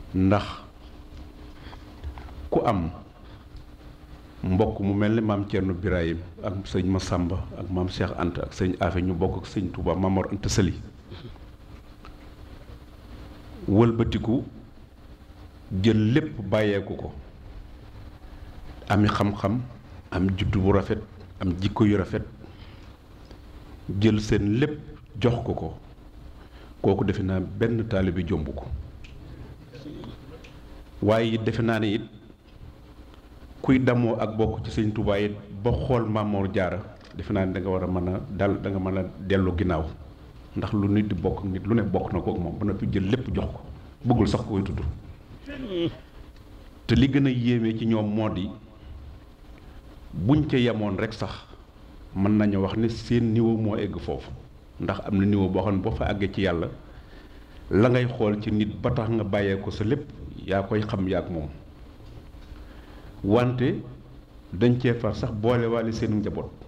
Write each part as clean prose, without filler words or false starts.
ndax ku am mbokk mu mel ni maam Thierno Birahim ak sëñ Massamba ak maam Cheikh Anta ak sëñ Afe ñu bokk ak sëñ Touba Mamor Anta Sali wëlbatiku jël lépp bàyyeeku ko ami xam-xam am juddu bu rafet am jikko yu rafet jël seen lépp jox ko kooku defe naa benn taalibe jomb ko waaye it defe naa ne it kuy damoo ak bokk ci sëñ Touba it ba xool Mamor Jaara defe naa ne da nga war a mën a dal da nga mën a dellu ginnaaw ndax lu nit di bokk nit lu ne bokk na ko ak moom ba noppi jël lépp jox ko bëggul sax koy tudd te li gën a yéeme ci ñoom moo di buñ ca yemoon rek sax mën nañu wax ne seen niveau moo egg foofu ndax am na niveau boo xam ne boo fa àggee ci yàlla la ngay xool ci nit ba tax nga bàyyee ko sa lépp yaa koy xam yaak moom wante dañ cee far sax boole waale seenu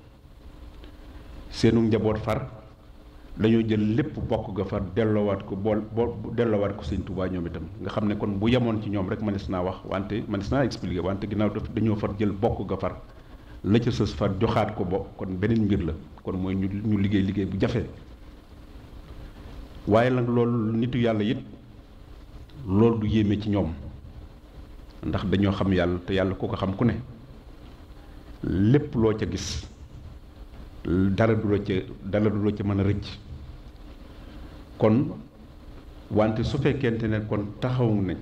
njaboot far dañoo jël lépp bokk ga far delloowaat ko delloowaat ko sëñ Touba ñoom itam nga xam ne kon bu yemoon ci ñoom rek mënees naa wax wante mënees naa expliquer wante ginnaaw dañoo far jël bokk ga far la ca sës far joxaat ko bokk kon beneen mbir la kon mooy ñu liggéey bu jafe waaye nag loolu nitu yàlla it loolu du yéeme ci ñoom ndax dañoo xam yàlla te yàlla ku ko xam ku ne lépp loo ca gis dara du la ca mën a rëcc kon wante su fekkente ne kon taxaw nañ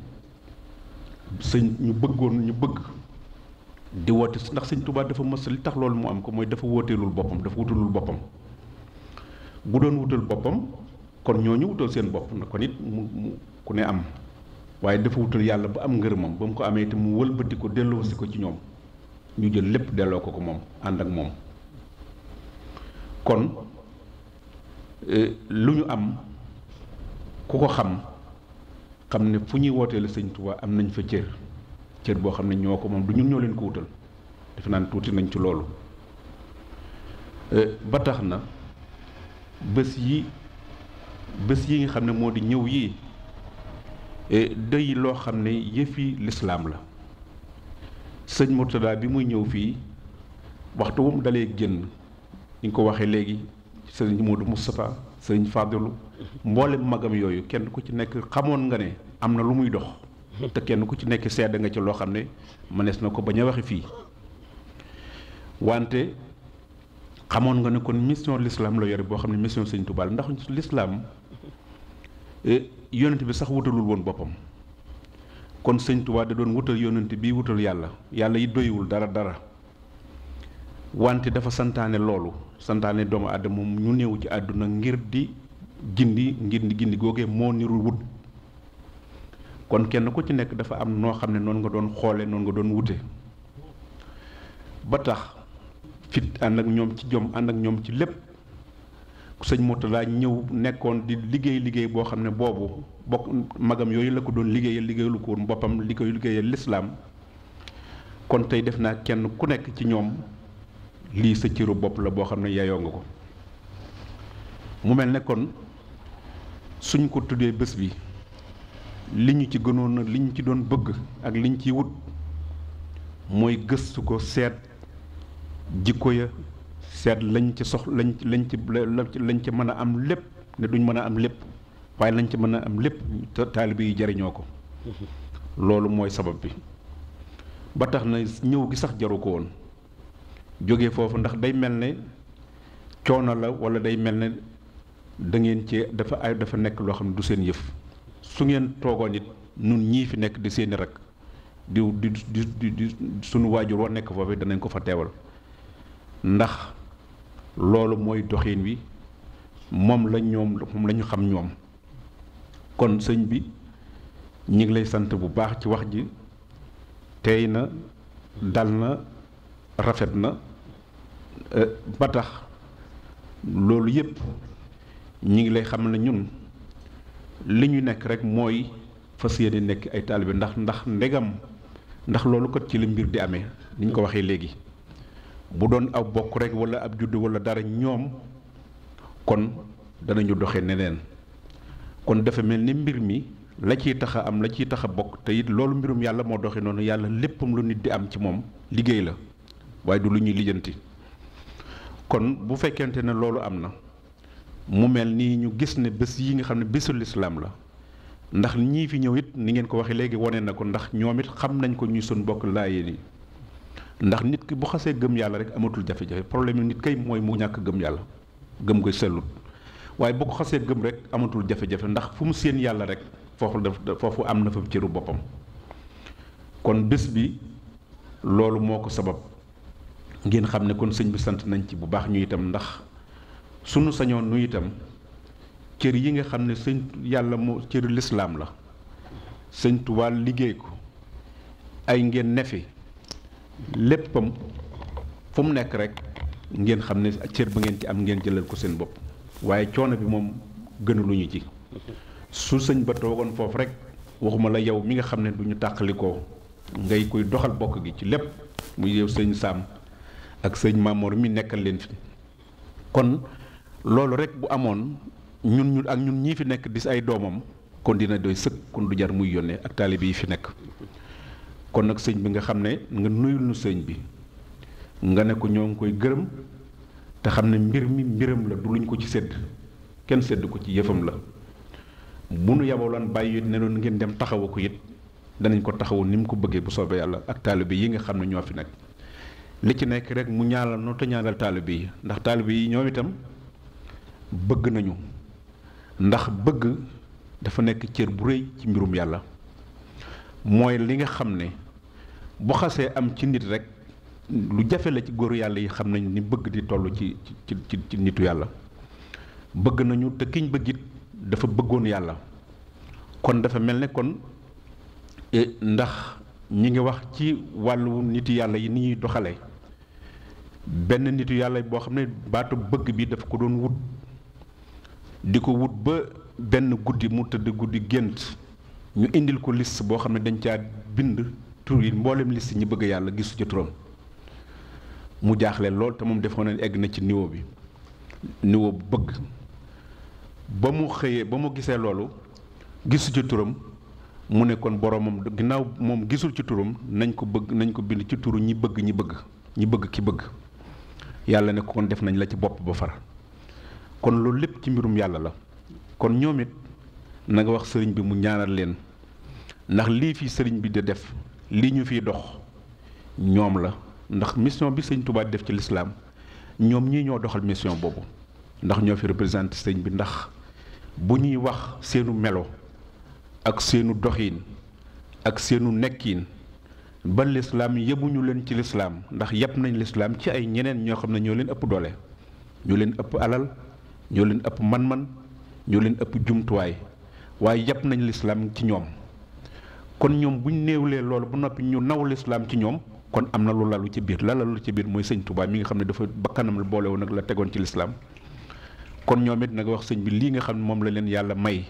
ñu bëgg di woote ndax sëñ Touba dafa mës li tax loolu mu am ko mooy dafa wooteelul boppam dafa wutalul boppam bu doon wutal boppam kon ñooñu wutal seen bopp na kon it mu ku ne am waaye dafa wutal yàlla ba am ngërëmam ba mu ko amee te mu wëlbati ko delloosi ko ci ñoom ñu jël lépp delloo ko moom ànd ak moom kon lu ñu am ku ko xam ne fu ñuy wootee la sëñ Touba am nañ fa cër boo xam ne ñoo ko moom du ñun ñoo leen ko wutal defe naa ne tuuti nañ ci loolu ba tax na bés yi nga xam ne moo di ñëw yii day loo xam ne yëfi lislaam la sëñ Murtada bi muy ñëw fii waxtu wu mu dalee génn ni nga ko waxee léegi sëriñ Modou Moustapha sëriñ Fadilu mboolem magam yooyu kenn ku ci nekk xamoon nga ne am na lu muy dox te kenn ku ci nekk sedd nga ci loo xam ne mënees na ko bañ a waxe fii wante xamoon nga ne kon mission l'islam la yore boo xam ne mission sëñ Touba ndax l'islam yonent bi sax wutalul woon boppam kon sëñ Touba da doon wutal yonent bi wutal yàlla yi doyewul dara wante dafa santaane loolu santaane doomu aadama moom ñu néew ci àdduna ngir di gindi googee moo nirul wut kon kenn ku ci nekk dafa am noo xam ne noonu nga doon xoole noonu nga doon wute ba tax fit ànd ak ñoom ci jom ànd ak ñoom ci lépp sëñ Murtada ñëw nekkoon di liggéey boo xam ne boobu bokk magam yooyu la ko doon liggéeyalu ko woon boppam li koy liggéeyal lislaam kon tey def naa kenn ku nekk ci ñoom lii sa cëru bopp la boo xam ne yayoo nga ko mu mel ne kon suñ ko tuddee bés bi li ñu ci gënoon li ñu ci doon bëgg ak li ñu ciy wut mooy gëstu ko seet jikko ya seet lañ ci lañ ci mën a am lépp ne duñ mën a am lépp waaye lañ ci mën a am lépp taalibe yi jariñoo ko loolu mooy sabab bi ba tax na ñëw gi sax jaru ko woon jóge foofu ndax day mel ne coono la wala day mel ne da ngeen ci dafa nekk loo xam ne du seen yëf su ngeen toogoon it nun ñii fi nekk di seeni rek di sunu waajur wa nekk foofu danañ ko fa teewal ndax loolu mooy doxin wi moom la ñu xam ñoom kon sëñ bi ñi ngi lay sant bu baax ci wax ji tey na dal na rafet na ba tax loolu yépp ñi ngi lay xam ne ñun li ñu nekk rek mooy fas yéene nekk ay taalibe ndax ndegam ndax loolu kat ci la mbir di amee ni ñu ko waxee léegi bu doon ab bokk rek wala ab juddu wala dara ñoom kon danañu doxee neneen kon dafa mel ni mbir mi la ciy tax a am la ciy tax a bokk te it loolu mbirum yàlla moo doxee noonu yàlla léppam lu nit di am ci moom liggéey la waaye du lu ñuy lijjanti kon bu fekkente ne loolu am na mu mel nii ñu gis ne bés yi nga xam ne bésul lislaam la ndax ñii fi ñëw it ni ngeen ko waxee léegi wane na ko ndax ñoom it xam nañ ko ñuy sun bokk laayeen yi ndax nit ki bu xasee gëm yàlla rek amatul jafe-jafe problème nit kay mooy mu ñàkk gëm yàlla gëm koy sellut waaye bu ko xasee gëm rek amatul jafe-jafe ndax fu mu séen yàlla rek foofu am na fa cëru boppam kon bés bi loolu moo ko sabab ngeen xam ne kon sëñ bi sant nañ ci bu baax ñu itam ndax sunu sañoon nu itam cër yi nga xam ne sëñ yàlla moo cëru lislaam la sëñ Tuubaa liggéey ko ay ngeen nefi léppam fu mu nekk rek ngeen xam ne cër ba ngeen ci am ngeen jëlal ko seen bopp waaye coono bi moom gënaluñu ci su sëñ ba toogoon foofu rek waxuma la yow mi nga xam ne du ñu tàqalikoo ngay koy doxal bokk gi ci lépp muy yow sëñ Saam ak sëñ Mamoor mi nekkal leen fi kon loolu rek bu amoon ñun ak ñun ñii fi nekk di ay doomam kon dina doy sëkk kon du jar muy yónnee ak taalibe yi fi nekk kon nag sëñ bi nga xam ne nga nuyul nu sëñ bi nga ne ko ñoo ngi koy gërëm te xam ne mbir mi mbiram la du luñ ko ci sédd kenn sédd ko ci yëfam la bu nu yabaloon bàyyi ne doon ngeen dem taxawu ko it danañ ko taxawu ni mu ko bëggee bu soobee yàlla ak taalibe yi nga xam ne ñoo fi nekk li ci nekk rek mu ñaanal noo te ñaanal taalibe yi ndax taalibe yi ñoom itam bëgg nañu ndax bëgg dafa nekk cër bu rëy ci mbirum yàlla mooy li nga xam ne bu xasee am ci nit rek lu jafe la ci góoru yàlla yi xam nañ ni bëgg di toll ci nitu yàlla bëgg nañu te kiñ bëgg it dafa bëggoon yàlla kon dafa mel ne kon ndax ñi ngi wax ci wàllu nitu yàlla yi ni ñuy doxalee benn nitu yàlla boo xam ne baatu bëgg bi dafa ko doon wut di ko wut ba benn guddi mu tëdd guddi gént ñu indil ko liste boo xam ne dañ caa bind tur yi mboolem liste ñi bëgg yàlla gisu ci turam mu jaaxle lool te moom defoon na egg na ci niveau bi niveau bu bëgg ba mu xëyee ba mu gisee loolu gisu ci turam mu ne kon boromam ginnaaw moom gisul ci turam nañ ko bind ci turu ñi bëgg ki bëgg yàlla ne ko kon def nañ la ci bopp ba far kon loolu lépp ci mbirum yàlla la kon ñoom it na nga wax sëriñ bi mu ñaanal leen ndax lii fii sëriñ bi di def lii ñu fiy dox ñoom la ndax mission bi sëñ Tuubaa def ci lislaam ñoom ñii ñoo doxal mission boobu ndax ñoo fi représenté sëñ bi ndax bu ñuy wax seenu melo ak seenu doxiin ak seenu nekkiin ba lislaam yebuñu leen ci lislaam ndax yeb nañ lislaam ci ay ñeneen ñoo xam ne ñoo leen ëpp doole ñoo leen ëpp alal ñoo leen ëpp man-man ñoo leen ëpp jumtuwaay waaye yeb nañ lislaam ci ñoom kon ñoom buñ néewlee loolu ba noppi ñu naw lislaam ci ñoom kon am na lu lalu ci biir la lalu ci biir mooy sëñ Tuubaa mi nga xam ne dafa bakkanam la boole woon nag la tegoon ci lislaam kon ñoom it nag wax sëñ bi lii nga xam ne moom la leen yàlla may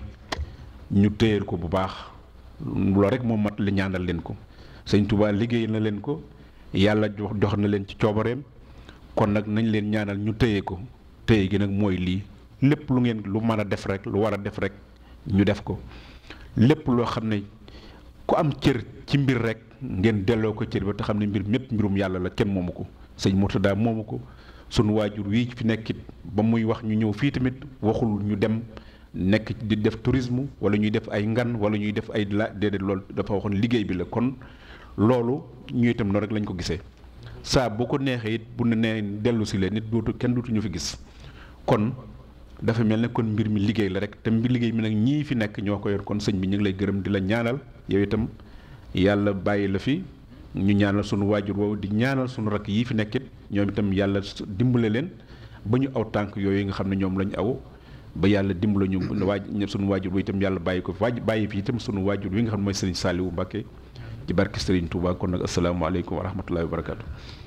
ñu téyeel ko bu baax loolu rek moom mat li ñaanal leen ko sëñ Tuubaa liggéey na leen ko yàlla jox na leen ci coobareem kon nag nañ leen ñaanal ñu téye ko téye gi nag mooy lii lépp lu ngeen lu mën a def rek lu war a def rek ñu def ko lépp loo xam ne ku am cër ci mbir rek ngeen delloo ko cër ba te xam ne mbir mépp mbirum yàlla la kenn moomu ko sëñ Murtada moomu ko sunu waajur wii fi nekkit ba muy wax ñu ñëw fii tamit waxul ñu dem nekk di def tourisme wala ñuy def ay ngan wala ñuy def ay déedéet loolu dafa waxoon liggéey bi la kon loolu ñu itam noonu rek lañ ko gisee saa boo ko neexee it bu ne nee dellu si leen nit kenn dootu ñu fi gis kon dafa mel ne kon mbir mi liggéey la rek te mbir liggéey mi nag ñii fi nekk ñoo ko yor kon sëñ bi ñu ngi lay gërëm di la ñaanal yow itam yàlla bàyyi la fi ñu ñaanal sunu waajur woowu di ñaanal sunu rakk yii fi nekkit ñoom itam yàlla dimbale leen ba ñu aw tànk yooyu nga xam ne ñoom lañu aw ba yàlla dimbale ñu sunu waajur wi itam yàlla bàyyi ko bàyyi fi itam sunu waajur wi nga xam ne mooy sëriñ Saliou Mbacké ci barke Sëriñ Touba kon nag asalaamaaleykum wa rahmatullahi wa barakaatu.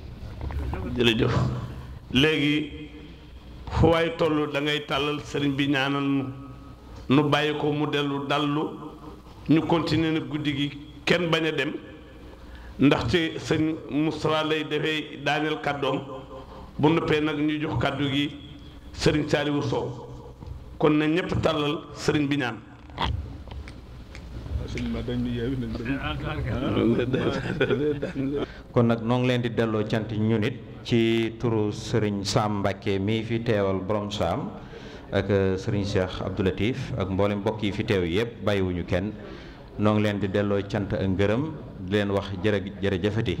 jërëjëf léegi fu waay toll da ngay tàllal sëriñ bi ñaanal nu bàyyi ko mu dellu dallu ñu continuer na guddi gi kenn bañ a dem ndaxte sëñ Moustapha lay defee daaneel kàddoom bu noppee nag ñu jox kàddu gi sëriñ Saliou Sow kon na ñépp tàllal sëriñ bi ñaan. kon nag noo ngi leen di delloo cant ñu nit ci turu sëriñ Sam Mbacke mii fi teewal borom Sam ak sëriñ Cheikh Abdou Latif ak mboolem mbokk yi fi teew yëpp bàyyiwuñu kenn noo ngi leen di delloo cant ak ngërëm di leen wax jërëjëfati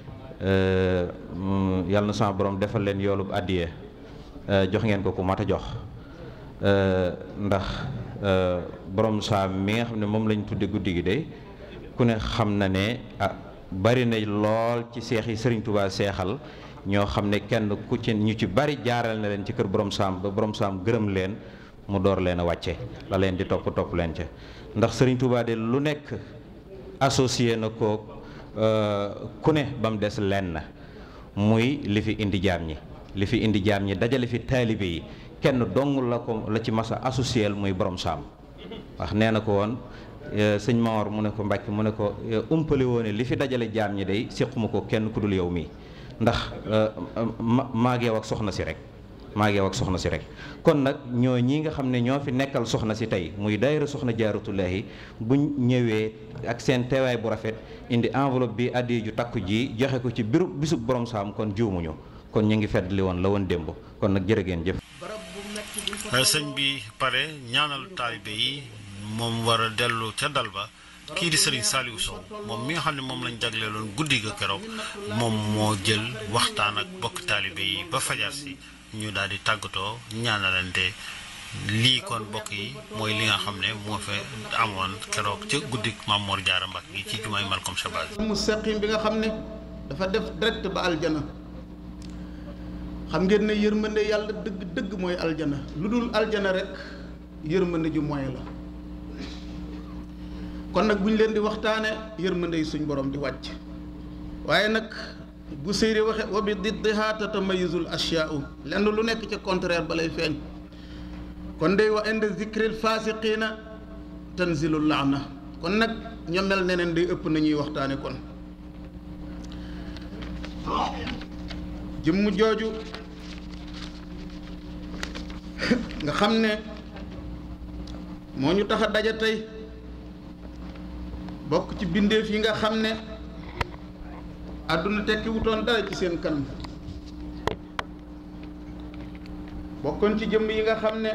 yàlla na sama borom defal leen yoolub àddiye jox ngeen ko ku mat a jox ndax borom Sam mi nga xam ne moom lañ tudde guddi gi de ku ne xam na ne bari na lool ci seex yi Sëriñ Tuubaa seexal ñoo xam ne kenn ku ci ñu ci bari jaaral na leen ci kër borom Sam ba borom Sam gërëm leen mu door leen a wàcce la leen di topp leen ca ndax Sëriñ Tuubaa de lu nekk associé na ko ku ne ba mu des lenn muy li fi indi jaam ñi dajale fi taalibe yi kenn dong la ci masa associé muy borom Sam wax nee na ko woon sëñ Mawar mu ne ko Mbàkke mu ne ko umpale woone li fi dajale jaam ñi day séquma ko kenn ku dul yow mii ndax maa ngi yow ak soxna si rek kon nag ñoo ñi nga xam ne ñoo fi nekkal soxna si tey muy daayira soxna jaaratullaahi buñ ñëwee ak seen teewaay bu rafet indi enveloppe bi addi ju takku ji joxe ko ci bisub borom Sam kon juumuñu kon ñu ngi feddli woon la woon démb kon nag jërë ngeen jëf. sëñ bi pare ñaanal taalibe yi moom war a dellu ca dal ba kii di Serigne Saliou Sow moom mi nga xam ne moom lañ jagleeloon guddi ga keroog moom moo jël waxtaan ak bokk taalibe yi ba fajar si ñu daal di tàggatoo ñaanalante lii kon bokk yi mooy li nga xam ne moo fa amoon keroog ca guddi Maam Mor Jaara Mbàkke gi ci jumaay Malcom Chabaz mustaqim bi nga xam ne dafa def direct ba aljana xam ngeen ne yërmande yàlla dëgg mooy aljana lu dul aljana rek yërmande ju mooy la kon nag bu ñu leen di waxtaane yërmande yi suñ borom di wàcc waaye nag bu séeri waxe wa bi diddiha tatamayizul asyaa'u lenn lu nekk ca contraire ba lay feeñ kon day wa inda zikril fasiqiina tanzilul laana kon nag ñoo mel neneen day ëpp nañuy waxtaane kon jëmm jooju nga xam ne moo ñu tax a daja tey bokk ci bindeef yi nga xam ne àdduna tekki wutoon dara ci seen kanam bokkoon ci jëmm yi nga xam ne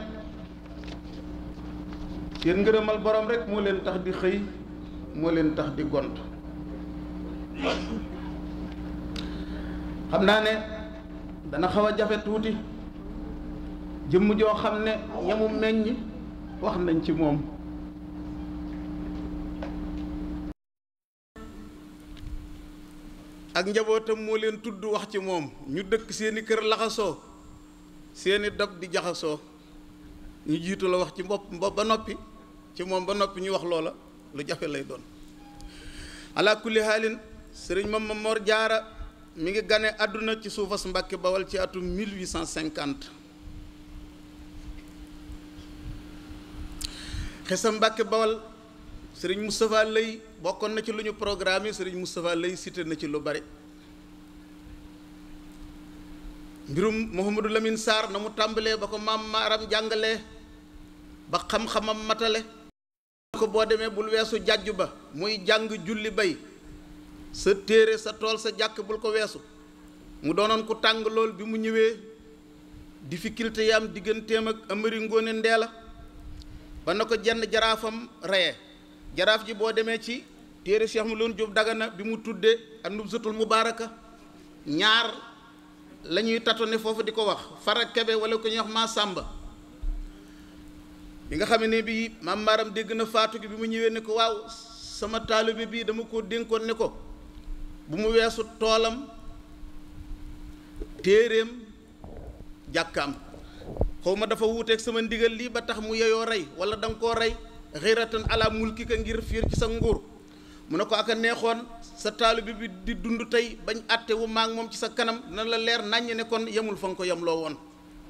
seen ngërëmal borom rek moo leen tax di xëy moo leen tax di gont xam naa ne dana xaw a jafe tuuti jëmm joo xam ne ñamu meññ wax nañ ci moom ak njabootam moo leen tudd wax ci moom ñu dëkk seeni kër laxasoo seeni dog di jaxasoo ñu jiitu la wax ci bopp ba noppi ci moom ba noppi ñu wax loola lu jafe lay doon ala kulli haalin sëriñ Mame Mor Jaara mi ngi gane àdduna ci suufas Mbàkke Bawal ci atum 1850 xesam Mbàkke Bawal sëriñ Moustapha Lay bokkoon na ci lu ñu programme sëriñ Moustapha Lay cité na ci lu bari mbirum Mouhamadou Lamine Sarr na mu tàmbalee ba ko maam maaram jàngalee ba xam-xamam matale ko boo demee bul weesu jàjju ba muy jàng julli bay sa téere sa tool sa jàkk bul ko weesu mu doonoon ku tàng lool bi mu ñëwee difficulté yi am digganteem ak Amari Ngoone Ndeela ba na ko jenn jaraafam reye jaraaf ji boo demee ci téere Cheikh Mouloune Diop Dagana bi mu tuddee an-Nubzatul Mubaaraka ñaar la ñuy tatone foofu di ko wax Fara Kebe wala ko ñuy wax maa Sàmba bi nga xam ne bii maam maaram dégg na faatu gi bi mu ñëwee ne ko waaw sama taalibe bii dama ko dénkoon ne ko bu mu weesu toolam téeréem jàkkaam xaw ma dafa wuuteeg sama ndigal lii ba tax mu yeyoo rey wala da nga koo rey xiratan ala mulki ka ngir fiir ci sa nguur mu ne ko aka neexoon sa taalibe bi di dund tey bañ àtte wu maag moom ci sa kanam dina la leer naññ ne kon yemul fa nga ko yemloo woon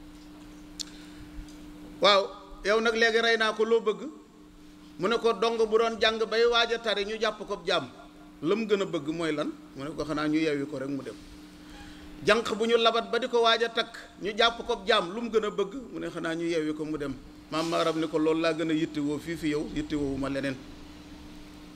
waaw yow nag léegi rey naa ko loo bëgg mu ne ko dong bu doon jàng bay waaj a tari ñu jàpp ko jàmm la mu gën a bëgg mooy lan mu ne ko xanaa ñu yewwi ko rek mu dem jànq bu ñu labat ba di ko waaj a takk ñu jàpp ko jàmm lu mu gën a bëgg mu ne xanaa ñu yewwi ko mu dem maam maaram ne ko loolu laa gën a yittewoo fii fi yow yittewoowu ma leneen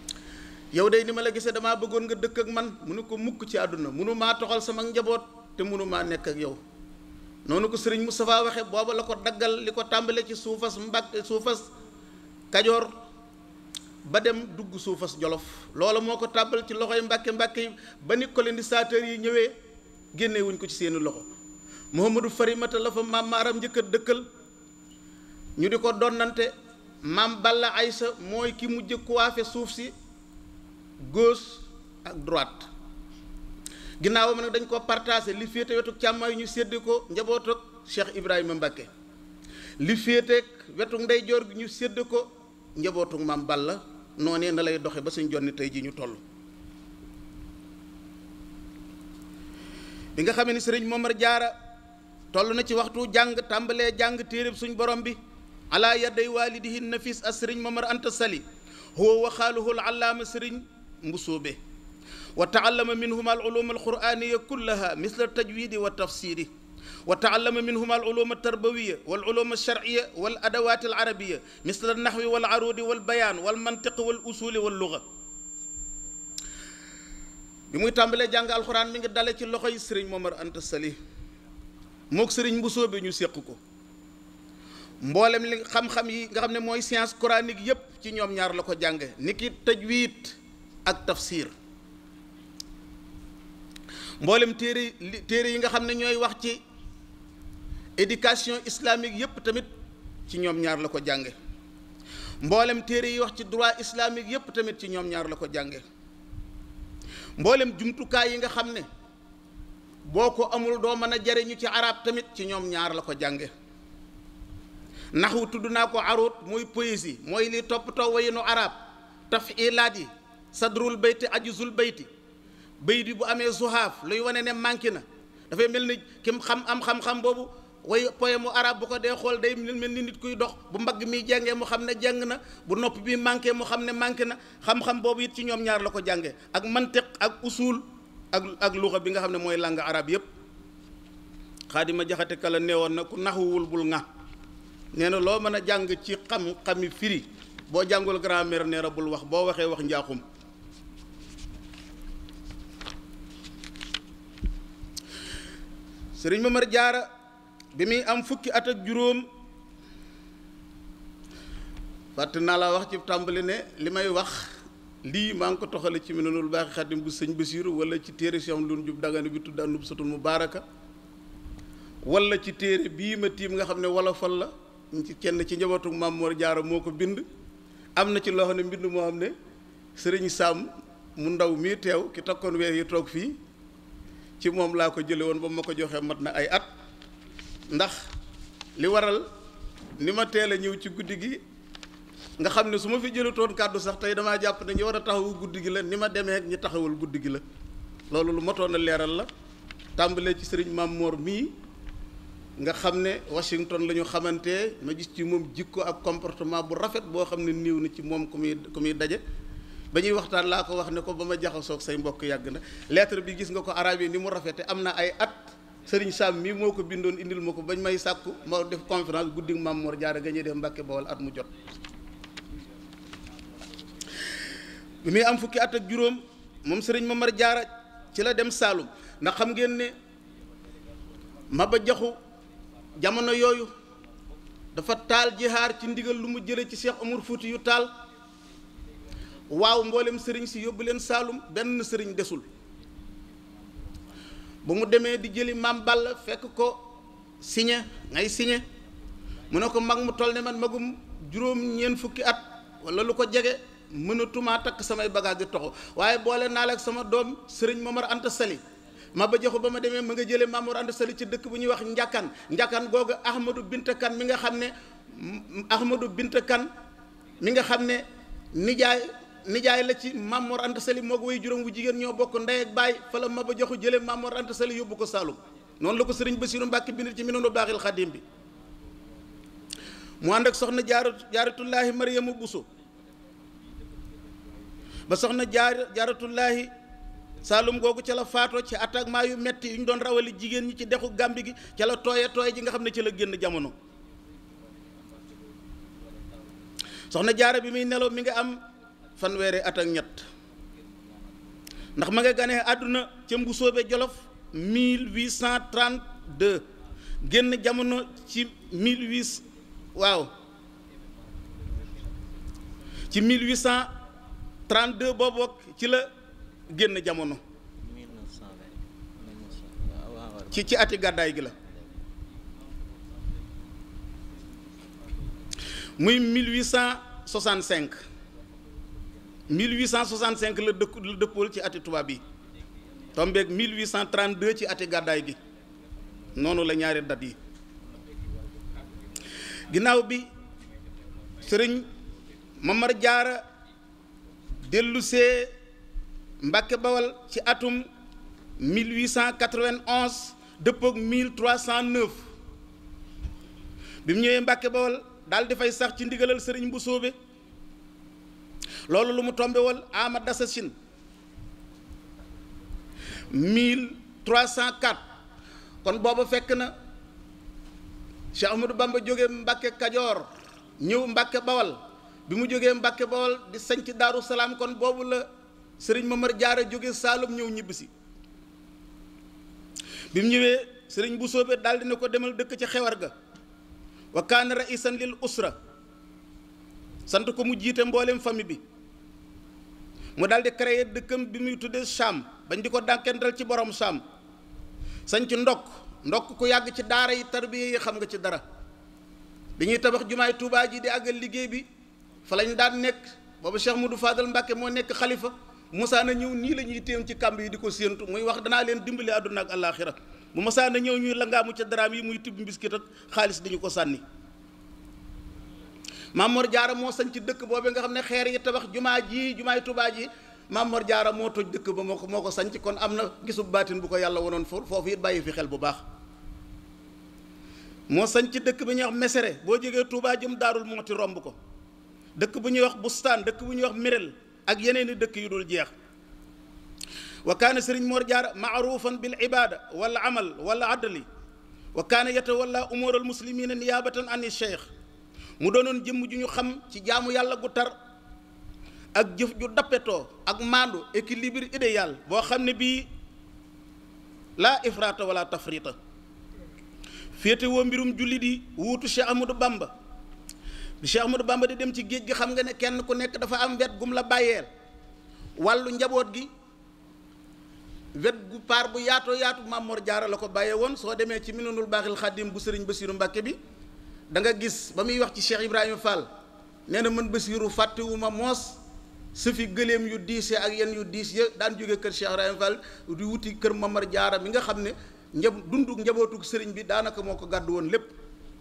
yow day ni ma la gisee damaa bëggoon nga dëkk ak man mu ne ko mukk ci àdduna munu maa toxal sama njaboot te munu maa nekk ak yow. noonu ko sëriñ Moustapha waxe booba la ko daggal li ko tàmbale ci suufas Mbàkke suufas Kajoor ba dem dugg suufas Jolof loola moo ko tàbbal ci loxoy Mbàkke yi ba ni colonisateurs yi ñëwee génne wuñ ko ci seeni loxo. Mouhamadou Farimata la fa maam Maaram njëkk a dëkkal ñu di ko donnante. maam Balla Aysa mooy ki mujj coiffé suuf si gauche ak droite ginnaawam nag dañ ko partagé li féete wetu càmmooñ ñu sédd ko njaboot ak Cheikh Ibrahima Mbacke li féeteeg wetu ndeyjoor gi ñu sédd ko njabootu maam Balla noonee na lay doxe ba suñ jonni tey ji ñu toll. bi nga xamee ni sëriñ Momar Jaara toll na ci waxtu jàng tàmbalee jàng téereb suñ borom bi ala yaday walidihi nafis as sëriñ Momar Anta Sali huwa wa xaaluhu al-allaama sëriñ Mbusoobe wa taallama minhuma al-ulum al-qur'aniya kullaha misla tajwidi wa tafsiri wa taallama minhuma al-ulum at-tarbawiya wal ulum ash-shar'iyya wal adawat al-arabiyya misla an-nahwi wal arudi wal bayan wal mantiq wal usuli wal lugha. bi muy tàmbalee jàng alxuraan mi ngi dale ci loxoy sëriñ Momar Anta Sali mook sëriñ Mbusoobe ñu séq ko. mboolem li xam-xam yi nga xam ne mooy science coranique yépp ci ñoom ñaar la ko jànge niki tajwid ak tafsir. mboolem téere yi nga xam ne ñooy wax ci éducation islamique yépp tamit ci ñoom ñaar la ko jànge. mboolem téere yi wax ci droit islamique yépp tamit ci ñoom ñaar la ko jànge. mboolem jumtukaay yi nga xam ne boo ko amul doo mën a jariñu ci arab tamit ci ñoom ñaar la ko jànge. naxwu tudd naa ko arut mooy poésie mooy li toppatoo wayinu arab tafilaat yi sadrul bayti ajuzul bayti bayti bu amee zuhaaf luy wane ne manqué na dafay mel ni kim xam-xam boobu way poème mu arab bu ko dee xool day mel ni nit kuy dox bu mbagg mi jàngee mu xam ne jàng na bu nopp bi manqué mu xam ne manqué na xam-xam boobu it ci ñoom ñaar la ko jàngee ak mantiq ak usul ak luxa bi nga xam ne mooy langue arab yépp. Xaadima Jaxate Kala neewoon na ku naxuwul bul nga nee na loo mën a jàng ci xam-xami firi boo jàngul grammaire nee na bul wax boo waxee wax njaaxum. sëriñ Momar Jaara bi muy am fukki at ak juróom fàtte naa la wax ci tàmbali ne li may wax lii maa ngi ko toxale ci Minanul Baaxi Xadim bu sëñ Basiiru wala ci téere Cheikh Ndoun Jub Dagana bi tudd An-Nubsatul Mubaaraka wala ci téere bii ma tiim nga xam ne wolofal la ci kenn ci njabootu Maam Mor Jaara moo ko bind. am na ci loo xam ne mbind moo xam ne sëriñ Sam mu ndaw mii teew ki takkoon weer yi toog fii ci moom laa ko jële woon ba ma ko joxee mat na ay at ndax li waral ni ma teel a ñëw ci guddi gi nga xam ne su ma fi jëlutoon kàddu sax tey damaa jàpp ne ñu war a taxawu guddi gi la ni ma demee ak ñi taxawul guddi gi la loolu lu motoon a leeral la tàmbalee ci sëriñ Maam Mor mii nga xam ne Washington la ñu xamante ma gis ci moom jikko ak comportement bu rafet boo xam ne néew na ci moom ku muy daje ba ñuy waxtaan laa ko wax ne ko ba ma jaxasoog say mbokk yàgg na lettre bi gis nga ko arabe ni mu rafete am na ay at sëriñ Sam mii moo ko bindoon indil ma ko bañ may sàkku ma def conférence guddi Maam Mor Jaara ga ñuy def Mbàkke Bawol at mu jot. bi muy am fukki at ak juróom moom sëriñ Momar Jaara ci la dem Saalum ndax xam ngeen ne Maba Jaxu jamono yooyu dafa taal jihaar ci ndigal lu mu jële ci Cheikh Omar Fouti yu taal waaw mboolem sëriñ si yóbbu leen Saalum benn sëriñ desul ba mu demee di jëli Maam Balla fekk ko signé ngay signé mu ne ko mag mu toll ne man magum juróom-ñeent fukki at wala lu ko jege mënatumaa takk samay bagage di toxo waaye boole naa la ak sama doom sëriñ Momar Anta Sali Maba Jaxu ba ma demee ma nga jëlee Maam Mor Anta Sali ci dëkk bu ñuy wax Njakkan googu Ahmadou Binta Kan mi nga xam ne mi nga xam ne nijaay la ci Maam Mor Anta Sali moo ko way juróom wu jigéen ñoo bokk ndey ak baay fa la Maba Jaxu jëlee Maam Mor Anta Sali yóbbu ko Saalum noonu la ko sëriñ Basiiru Mbàkke bind ci Minanul Baaxil Xadim bi mu ànd ak soxna jaaratullaahi Mariyamu Buso ba soxna jaaratullaahi Saalum googu ca la faatoo ci attaquement yu metti yu ñu doon rawali jigéen ñi ci dexu Gàmbi gi ca la tooye ji nga xam ne ci la génn jamono soxna jaara bi muy nelaw mi nga am fanweeri at ak ñett ndax ma nga ganee àdduna ca Mbusoobe Jolof 1832 génn jamono ci 1832 boobu ci la génn jamono ci ati gàddaay gi la muy 1865 la dëppool ci ati tubaab yi tombeeg 1832 ci ati gàddaay gi noonu la ñaari dat yi ginnaaw bi sëriñ Mamar Jaara dellusee Mbàkke Bawal ci atum 1891 dëppoog 1309 bi mu ñëwee Mbàkke Bawal daal di fay sax ci ndigalal sëriñ Mbusoobe loolu lu mu tombe wal ama dasasine 1304 kon booba fekk na Cheikh Ahmadou Bamba jóge Mbàkke Kajoor ñëw Mbàkke Bawal bi mu jógee Mbàkke Bawal di sañc Daaru Salaam kon boobu la sëriñ Mamar Jaara jóge Saalum ñëw ñibbisi bi mu ñëwee sëriñ Mbusoobe daal dina ko demal dëkk ca xewar ga wa kaana raisan lil usra sant ko mu jiite mboolem famille bi mu daal di créer dëkkam bi muy tuddee Cham bañ di ko dànkental ci borom Cham sañc ndokk ku yàgg ci daara yi tarbiya yi xam nga ci dara bi ñuy tabax jumaay Tuubaa ji di àggal liggéey bi fa lañ daan nekk boobu Cheikh Modou Fadal Mbàkke moo nekk xalifa mosaana ñëw nii la ñuy téem ci kàmb yi di ko séentu muy wax danaa leen dimbali àdduna ak àllaaxira bu mosaana ñëw ñuy langaamu ca daraam yi muy tibb mbiskit ak xaalis dañu ko sànni Maam Mor Jaara moo sañ ci dëkk boobu nga xam ne xeer yi tabax jumaay Tuubaa ji Maam Mor Jaara moo toj dëkk ba moo ko sañc kon am na gisub baatin bu ko yàlla wonoon foofu it bàyyi fi xel bu baax moo sañ ci dëkk bi ñuy wax Mesere boo jógee Tuubaa jëm Daarul Muxti romb ko dëkk bu ñuy wax Bustaan dëkk bu ñuy wax Mirel ak yeneeni dëkk yu dul jeex wa kaana sëriñ Mor Jaara maarufan bil ibada wala amal wala adli wa kaana yatawalla umuur al muslimina niyaabatan an cheikh mu doonoon jëmm ju ñu xam ci jaamu yàlla gu tar ak jëf ju dappetoo ak maandu équilibre idéal boo xam ne bii laa ifrata wala tafrita féete woo mbirum jullit yi wuutu Cheikh Ahmadou Bamba bi Cheikh Ahmadou Bamba di dem ci géej gi xam nga ne kenn ku nekk dafa am wet gum la bàyyeel wàllu njaboot gi wet gu paar bu yaatoo yaatu Maam Mor Jaara la ko bàyyee woon soo demee ci Minanul Baaxil Xaadim bu sëriñ Basiiru Mbàkke bi da nga gis ba muy wax ci Cheikh Ibrahima Fall nee na man Basiiru fàttewuma moos su fi gëléem yu diisee ak yenn yu diis ya daan jóge kër Cheikh Ibrahima Fall di wuti kër Mamar Jaara mi nga xam ne dunduk njabootug sëriñ bi daanaka moo ko gàddu woon lépp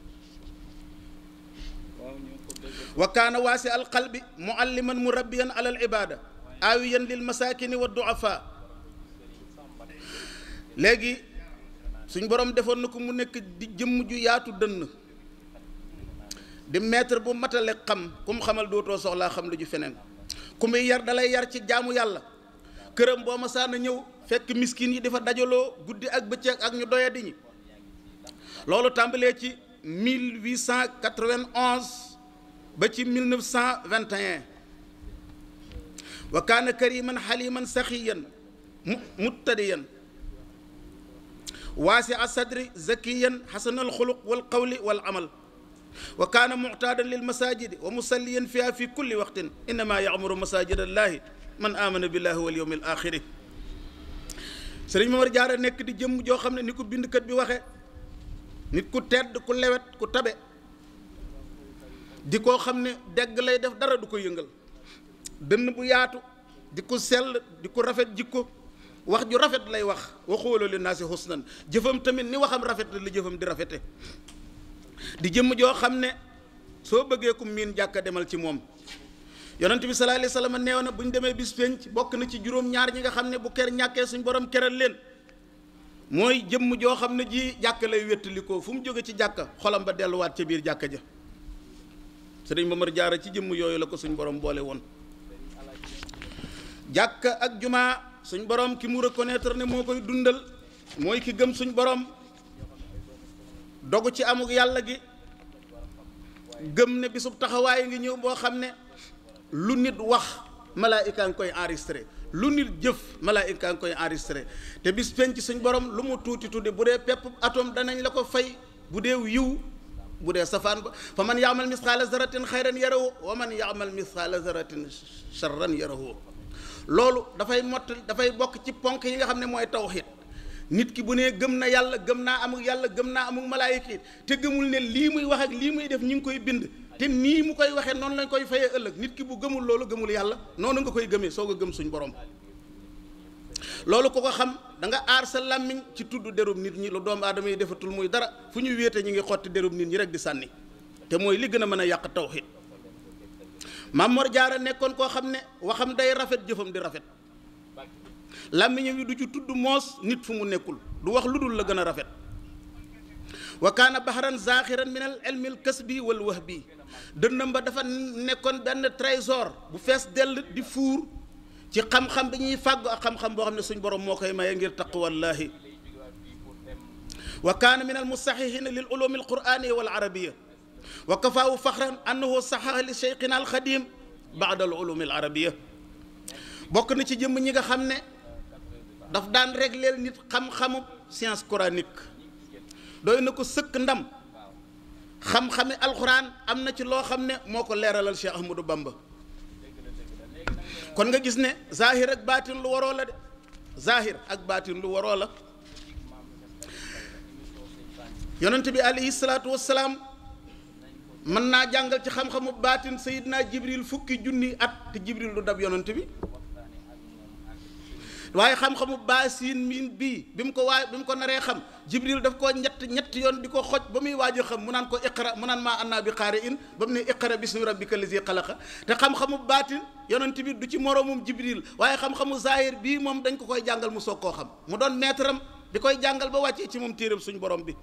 wa kaana waasi al qalbi mualliman murabbiyan ala al ibada aawiyan lil masakini wa duafa léegi suñ borom defoon na ko mu nekk di jëmm ju yaatu dënn di maître bu matale xam ku mu xamal dootoo soxlaa xam lu ju feneen ku muy yar dalay yar ci jaamu yàlla këram boo ma saana ñëw fekk miskin yi dafa dajaloo guddi ak bëccëg ak ñu doyadi ñi loolu tàmbalee ci 1891 ba ci 1921 wa kaana kariman xaliman saxiyan muttadiyan waasi a sadri zakiyan xasanal xuluq wal qawli wal amal wa kaana muctaadan lil masajidi wa musalliyan fiha fi kulli waqtin innama yacmuru masajid allahi man amana billahi wal yawmi al axiri sëriñ Mamar Jaara nekk di jëmm joo xam ne ni ko bindkat bi waxe nit ku tedd ku lewet ku tabe di koo xam ne dégg lay def dara du ko yëngal dënn bu yaatu di ko sell di ko rafet jikko wax ju rafet lay wax waxooloo li naa si husnan jëfam tamit ni waxam rafet la jëfam di rafete di jëmm joo xam ne soo bëggee ku miin jàkka demal ci moom yonent bi sallallahu alayhi wa sallam neew na bu ñu demee bis penc bokk na ci juróom-ñaar ñi nga xam ne bu ker ñàkkee suñ borom keral leen mooy jëmm joo xam ne ji jàkka lay wéttalikoo fu mu jóge ci jàkka xolam ba delluwaat ca biir jàkka ja sëriñ Mamar Jaara ci jëmm yooyu la ko suñ borom boole woon jàkka ak jumaa suñ borom ki mu reconnaître ne moo koy dundal mooy ki gëm suñ borom dogu ci amuk yàlla gi gëm ne bisub taxawaay ngi ñëw boo xam ne lu nit wax malaayika ngi koy enregistré lu nit jëf malaayika ngi koy enregistré te bis penc suñ borom lu mu tuuti tuddi bu dee pepp atome danañ la ko fay bu dee yiw bu dee safaan ba fa man yaamal misqaala zaratin xayran yarahu wa man yaamal misqaala zaratin charran yarahu loolu dafay bokk ci ponk yi nga xam ne mooy tawxiid nit ki bu nee gëm na yàlla gëm naa amul yàlla gëm naa amul malaayika te gëmul ne lii muy wax ak lii muy def ñu ngi koy bind te nii mu koy waxee noonu lañ koy fayee ëllëg nit ki bu gëmul loolu gëmul yàlla noonu nga koy gëmee soog a gëm suñ borom loolu ku ko xam da nga aar sa làmmiñ ci tudd derub nit ñi lu doomu aadama yi defatul muy dara fu ñu wéete ñi ngi xotti derub nit ñi rek di sànni te mooy li gën a mën a yàq tawxiid Maam Mor Jaara nekkoon koo xam ne waxam day rafet jëfam di rafet làmmiñam yi du ci tudd moos nit fu mu nekkul du wax lu dul la gën a rafet wa kaana bahran zaaxiran min al ilmi al kasbi wal wahbi dënnam ba dafa nekkoon benn trésor bu fees dell di fuur ci xam-xam bi ñuy fàggu ak xam-xam boo xam ne suñ borom moo koy maye ngir taqwallaahi wa kaana min al musaxixina lil ulumi al qur'ani wal arabiya wa kafaawu faxran annahu saxaxa li cheikhina al xadim baada al ulumi al arabiya bokk na ci jëmm ñi nga xam ne daf daan régleel nit xam-xamu science coranique doy na ko sëkk ndam xam-xami alxuraan am na ci loo xam ne moo ko leeralal Cheikh Ahmadou Bamba kon nga gis ne zahir ak baatin lu waroo la de zahir ak baatin lu waroo la yonent bi alayhi salaatu wassalaam mën naa jàngal ci xam-xamu baatin Seydina Jibril fukki junni at te Jibril du dab yonent bi waaye xam-xamu baasin miin bii bi mu ko naree xam Jibril daf koo ñett yoon di ko xoj ba muy waaj a xam mu naan ko iqra mu naan maa annaa bi qaari in ba mu ne iqra bismi rabbika lazi xalaqa te xam-xamu baatin yonent bi du ci moroomum Jibril waaye xam-xamu zahir bii moom dañ ko koy jàngal mu soog koo xam mu doon maître am di koy jàngal ba wàccee ci moom téeram suñ borom bi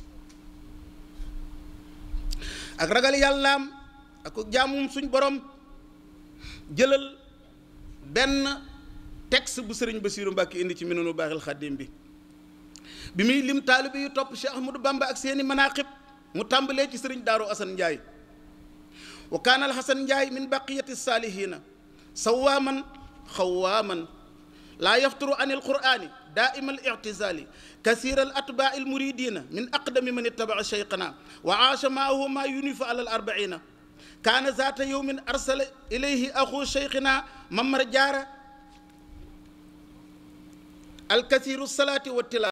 ak ragal yàllaam ak jaamum suñ borom jëlal benn texte bu sëriñ Basiiru Mbàkke indi ci Minanu Baaxil Xaddim bi muy lim taalibe yu topp Cheikh Ahmadou Bamba ak seeni manaqib mu tàmbalee ci sëriñ Daaru Asan Njaay wa kaana al Hasan Njaay min baqiyati saalihiina sawaaman xawaaman laa yafturu an il qur'aani daaima al ictizaali kasiira al atbaa il muridiina min aqdami man ittabaa cheikhana wa aasha maahu maa yunifu ala al arbaina kaana zaata yowmin arsala ilayhi axu cheikhina Mamar Jaara alkasiru salaati wa tilaawa